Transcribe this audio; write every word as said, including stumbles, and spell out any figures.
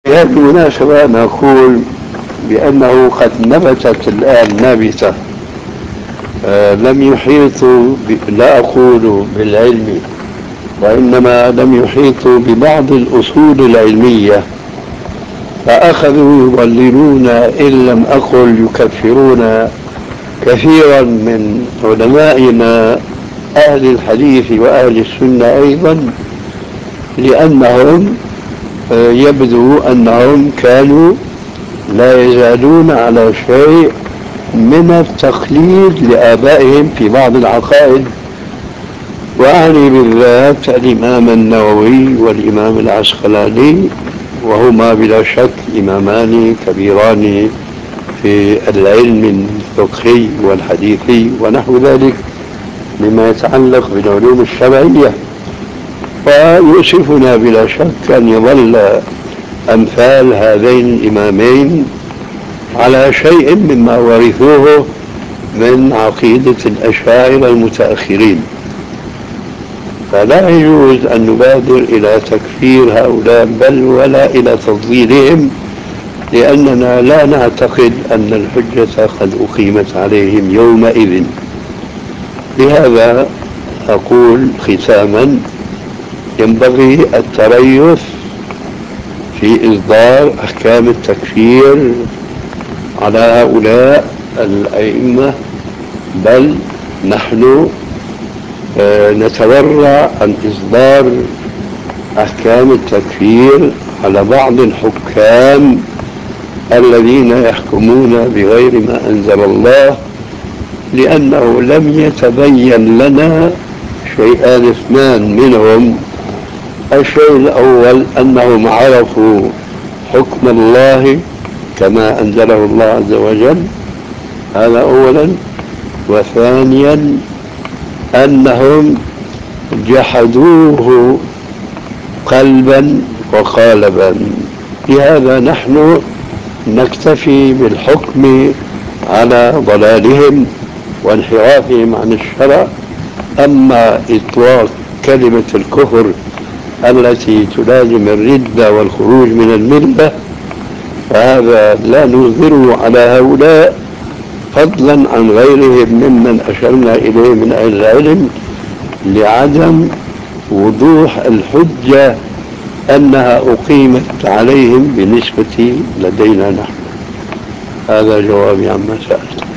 بهذه المناسبة نقول بأنه قد نبتت الآن نابتة. آه لم يحيطوا لا أقول بالعلم، وإنما لم يحيطوا ببعض الأصول العلمية، فأخذوا يضللون إن لم أقل يكفرون كثيرا من علمائنا أهل الحديث وأهل السنة أيضا، لأنهم يبدو أنهم كانوا لا يزالون على شيء من التقليد لآبائهم في بعض العقائد، وأعني بالذات الإمام النووي والإمام العسقلاني، وهما بلا شك إمامان كبيران في العلم الفقهي والحديثي ونحو ذلك مما يتعلق بالعلوم الشرعية. ويؤسفنا بلا شك أن يظل أمثال هذين الإمامين على شيء مما ورثوه من عقيدة الأشاعرة المتأخرين، فلا يجوز أن نبادر إلى تكفير هؤلاء بل ولا إلى تضليلهم، لأننا لا نعتقد أن الحجة قد أقيمت عليهم يومئذ. لهذا أقول ختاما: ينبغي التريث في إصدار أحكام التكفير على هؤلاء الأئمة، بل نحن نتورع عن إصدار أحكام التكفير على بعض الحكام الذين يحكمون بغير ما أنزل الله، لأنه لم يتبين لنا شيئان اثنان منهم. الشيء الأول أنهم عرفوا حكم الله كما أنزله الله عز وجل، هذا أولا. وثانيا أنهم جحدوه قلبا وقالبا. لهذا نحن نكتفي بالحكم على ضلالهم وانحرافهم عن الشرع. أما إطلاق كلمة الكفر التي تلازم الردة والخروج من الملة فهذا لا نظهره على هؤلاء، فضلا عن غيرهم ممن أشرنا إليه من أهل العلم، لعدم وضوح الحجة أنها أقيمت عليهم بالنسبة لدينا نحن. هذا جوابي عما سألت.